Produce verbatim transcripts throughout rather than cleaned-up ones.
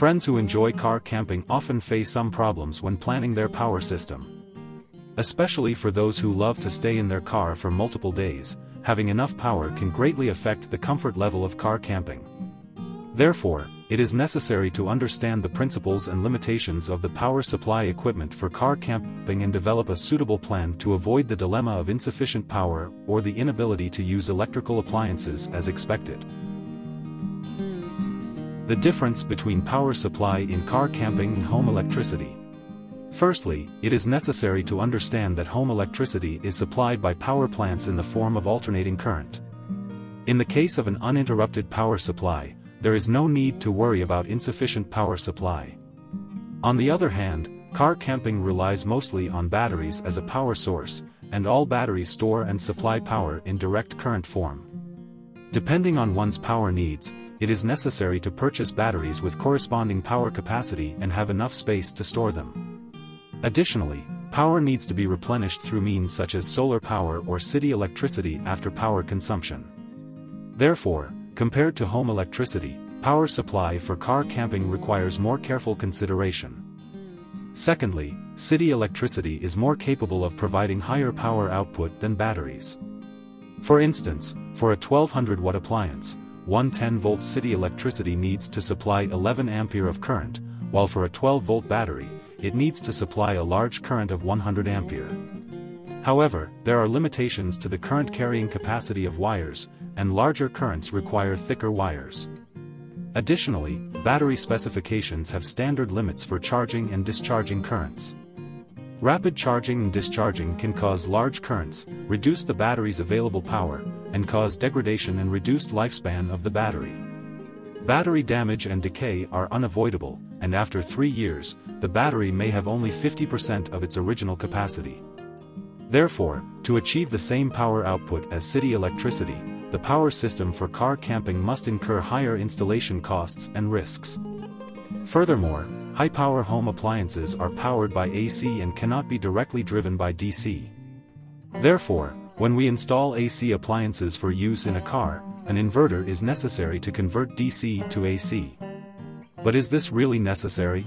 Friends who enjoy car camping often face some problems when planning their power system. Especially for those who love to stay in their car for multiple days, having enough power can greatly affect the comfort level of car camping. Therefore, it is necessary to understand the principles and limitations of the power supply equipment for car camping and develop a suitable plan to avoid the dilemma of insufficient power or the inability to use electrical appliances as expected. The difference between power supply in car camping and home electricity. Firstly, it is necessary to understand that home electricity is supplied by power plants in the form of alternating current. In the case of an uninterrupted power supply, there is no need to worry about insufficient power supply. On the other hand, car camping relies mostly on batteries as a power source, and all batteries store and supply power in direct current form. Depending on one's power needs, it is necessary to purchase batteries with corresponding power capacity and have enough space to store them. Additionally, power needs to be replenished through means such as solar power or city electricity after power consumption. Therefore, compared to home electricity, power supply for car camping requires more careful consideration. Secondly, city electricity is more capable of providing higher power output than batteries. For instance, for a twelve hundred watt appliance, one ten volt city electricity needs to supply eleven ampere of current, while for a twelve volt battery, it needs to supply a large current of one hundred ampere. However, there are limitations to the current carrying capacity of wires, and larger currents require thicker wires. Additionally, battery specifications have standard limits for charging and discharging currents. Rapid charging and discharging can cause large currents, reduce the battery's available power, and cause degradation and reduced lifespan of the battery. Battery damage and decay are unavoidable, and after three years, the battery may have only fifty percent of its original capacity. Therefore, to achieve the same power output as city electricity, the power system for car camping must incur higher installation costs and risks. Furthermore, high-power home appliances are powered by A C and cannot be directly driven by D C. Therefore, when we install A C appliances for use in a car, an inverter is necessary to convert D C to A C. But is this really necessary?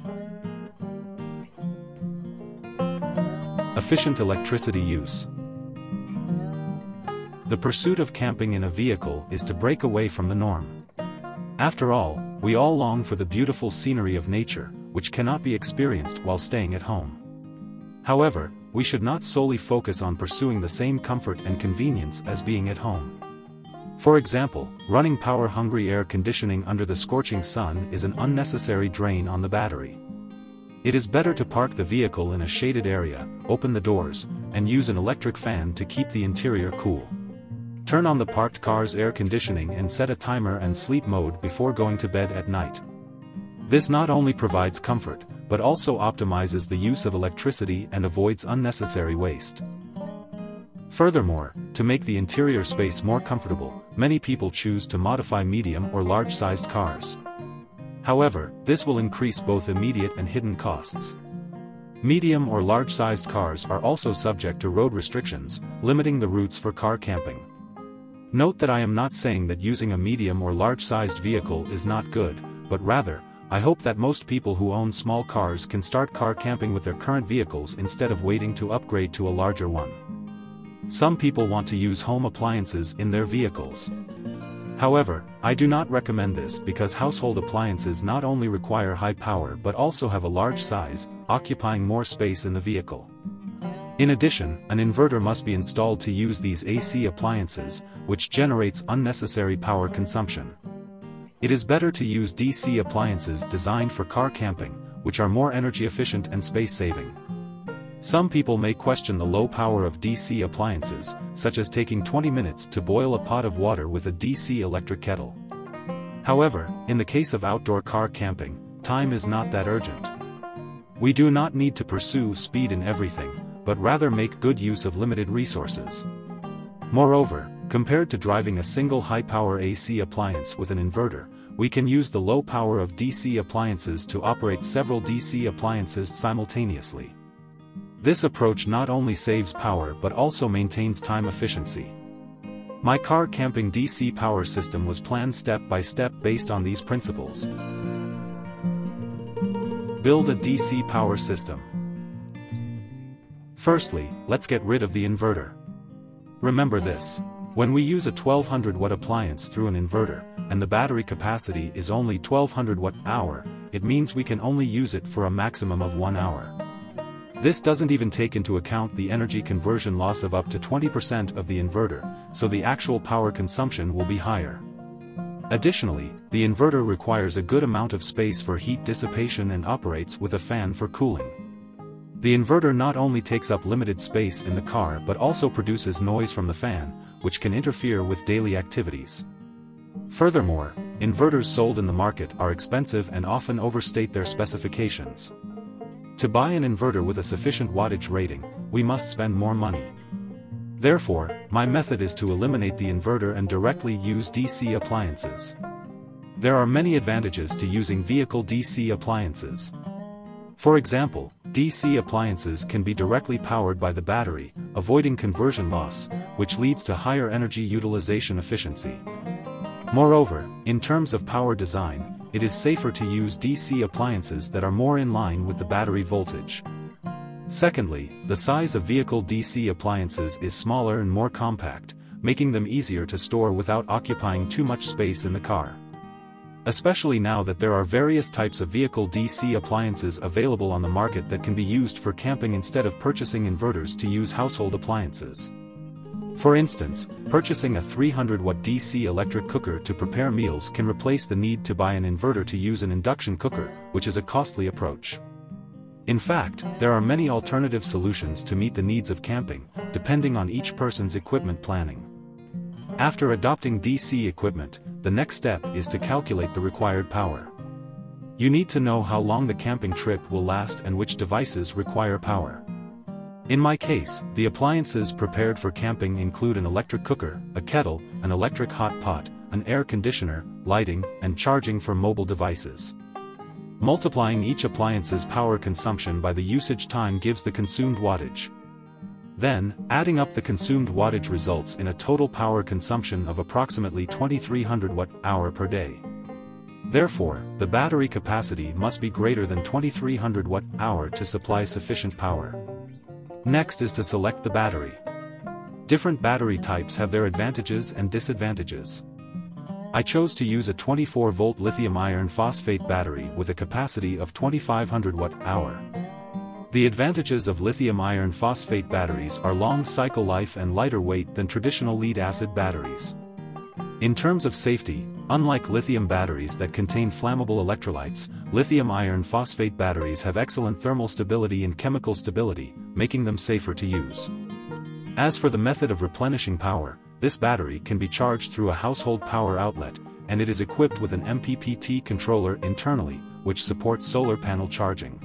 Efficient electricity use. The pursuit of camping in a vehicle is to break away from the norm. After all, we all long for the beautiful scenery of nature, which cannot be experienced while staying at home. However, we should not solely focus on pursuing the same comfort and convenience as being at home. For example, running power-hungry air conditioning under the scorching sun is an unnecessary drain on the battery. It is better to park the vehicle in a shaded area, open the doors, and use an electric fan to keep the interior cool. Turn on the parked car's air conditioning and set a timer and sleep mode before going to bed at night. This not only provides comfort, but also optimizes the use of electricity and avoids unnecessary waste. Furthermore, to make the interior space more comfortable, many people choose to modify medium or large-sized cars. However, this will increase both immediate and hidden costs. Medium or large-sized cars are also subject to road restrictions, limiting the routes for car camping. Note that I am not saying that using a medium or large-sized vehicle is not good, but rather, I hope that most people who own small cars can start car camping with their current vehicles instead of waiting to upgrade to a larger one. Some people want to use home appliances in their vehicles. However, I do not recommend this because household appliances not only require high power but also have a large size, occupying more space in the vehicle. In addition, an inverter must be installed to use these A C appliances, which generates unnecessary power consumption. It is better to use D C appliances designed for car camping, which are more energy efficient and space-saving. Some people may question the low power of D C appliances, such as taking twenty minutes to boil a pot of water with a D C electric kettle. However, in the case of outdoor car camping, time is not that urgent. We do not need to pursue speed in everything, but rather make good use of limited resources. Moreover, compared to driving a single high-power A C appliance with an inverter, we can use the low power of D C appliances to operate several D C appliances simultaneously. This approach not only saves power but also maintains time efficiency. My car camping D C power system was planned step by step based on these principles. Build a D C power system. Firstly, let's get rid of the inverter. Remember this. When we use a twelve hundred watt appliance through an inverter, and the battery capacity is only twelve hundred watt hour, it means we can only use it for a maximum of one hour. This doesn't even take into account the energy conversion loss of up to twenty percent of the inverter, so the actual power consumption will be higher. Additionally, the inverter requires a good amount of space for heat dissipation and operates with a fan for cooling. The inverter not only takes up limited space in the car but also produces noise from the fan, which can interfere with daily activities. Furthermore, inverters sold in the market are expensive and often overstate their specifications. To buy an inverter with a sufficient wattage rating, we must spend more money. Therefore, my method is to eliminate the inverter and directly use D C appliances. There are many advantages to using vehicle D C appliances. For example, D C appliances can be directly powered by the battery, avoiding conversion loss, which leads to higher energy utilization efficiency. Moreover, in terms of power design, it is safer to use D C appliances that are more in line with the battery voltage. Secondly, the size of vehicle D C appliances is smaller and more compact, making them easier to store without occupying too much space in the car. Especially now that there are various types of vehicle D C appliances available on the market that can be used for camping instead of purchasing inverters to use household appliances. For instance, purchasing a three hundred watt D C electric cooker to prepare meals can replace the need to buy an inverter to use an induction cooker, which is a costly approach. In fact, there are many alternative solutions to meet the needs of camping, depending on each person's equipment planning. After adopting D C equipment, the next step is to calculate the required power. You need to know how long the camping trip will last and which devices require power. In my case, the appliances prepared for camping include an electric cooker, a kettle, an electric hot pot, an air conditioner, lighting, and charging for mobile devices. Multiplying each appliance's power consumption by the usage time gives the consumed wattage. Then, adding up the consumed wattage results in a total power consumption of approximately twenty-three hundred watt hour per day. Therefore, the battery capacity must be greater than twenty-three hundred watt hour to supply sufficient power. Next is to select the battery. Different battery types have their advantages and disadvantages. I chose to use a twenty-four volt lithium iron phosphate battery with a capacity of twenty-five hundred watt hour. The advantages of lithium iron phosphate batteries are long cycle life and lighter weight than traditional lead-acid batteries. In terms of safety, unlike lithium batteries that contain flammable electrolytes, lithium iron phosphate batteries have excellent thermal stability and chemical stability, making them safer to use. As for the method of replenishing power, this battery can be charged through a household power outlet, and it is equipped with an M P P T controller internally, which supports solar panel charging.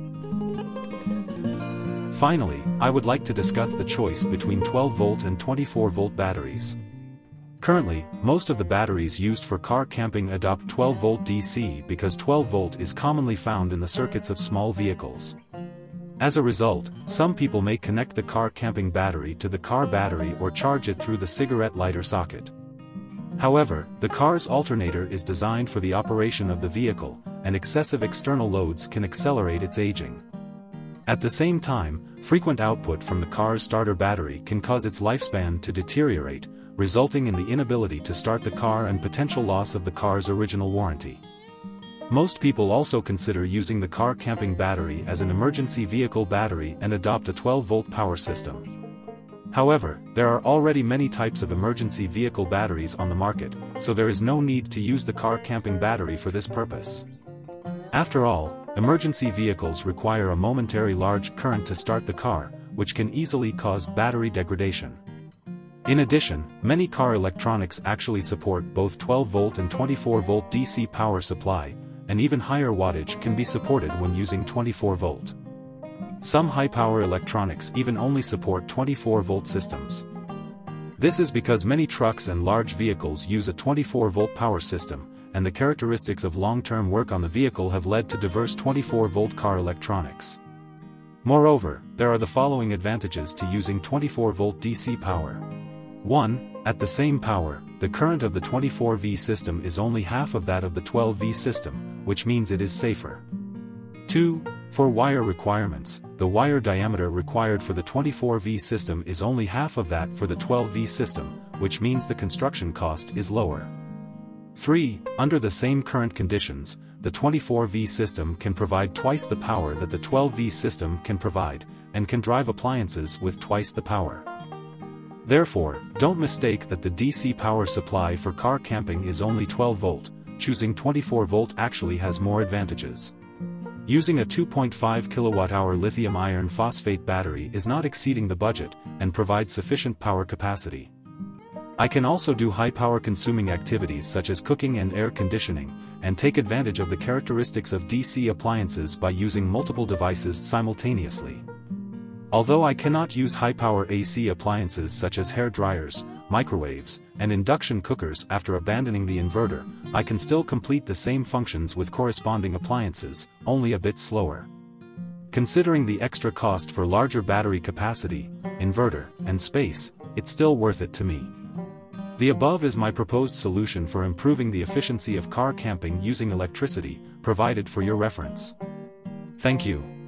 Finally, I would like to discuss the choice between twelve volt and twenty-four volt batteries. Currently, most of the batteries used for car camping adopt twelve volt D C because twelve volt is commonly found in the circuits of small vehicles. As a result, some people may connect the car camping battery to the car battery or charge it through the cigarette lighter socket. However, the car's alternator is designed for the operation of the vehicle, and excessive external loads can accelerate its aging. At the same time, frequent output from the car's starter battery can cause its lifespan to deteriorate, resulting in the inability to start the car and potential loss of the car's original warranty. Most people also consider using the car camping battery as an emergency vehicle battery and adopt a twelve volt power system. However, there are already many types of emergency vehicle batteries on the market, so there is no need to use the car camping battery for this purpose. After all, emergency vehicles require a momentary large current to start the car, which can easily cause battery degradation. In addition, many car electronics actually support both twelve volt and twenty-four volt D C power supply, and even higher wattage can be supported when using twenty-four volt. Some high-power electronics even only support twenty-four volt systems. This is because many trucks and large vehicles use a twenty-four volt power system, and the characteristics of long-term work on the vehicle have led to diverse twenty-four volt car electronics. Moreover, there are the following advantages to using twenty-four volt D C power. one. At the same power, the current of the twenty-four volt system is only half of that of the twelve volt system, which means it is safer. two. For wire requirements, the wire diameter required for the twenty-four volt system is only half of that for the twelve volt system, which means the construction cost is lower. three. Under the same current conditions, the twenty-four volt system can provide twice the power that the twelve volt system can provide, and can drive appliances with twice the power. Therefore, don't mistake that the D C power supply for car camping is only twelve volt, choosing twenty-four volt actually has more advantages. Using a two point five kilowatt hour lithium iron phosphate battery is not exceeding the budget, and provides sufficient power capacity. I can also do high power consuming activities such as cooking and air conditioning, and take advantage of the characteristics of D C appliances by using multiple devices simultaneously. Although I cannot use high-power A C appliances such as hair dryers, microwaves, and induction cookers after abandoning the inverter, I can still complete the same functions with corresponding appliances, only a bit slower. Considering the extra cost for larger battery capacity, inverter, and space, it's still worth it to me. The above is my proposed solution for improving the efficiency of car camping using electricity, provided for your reference. Thank you.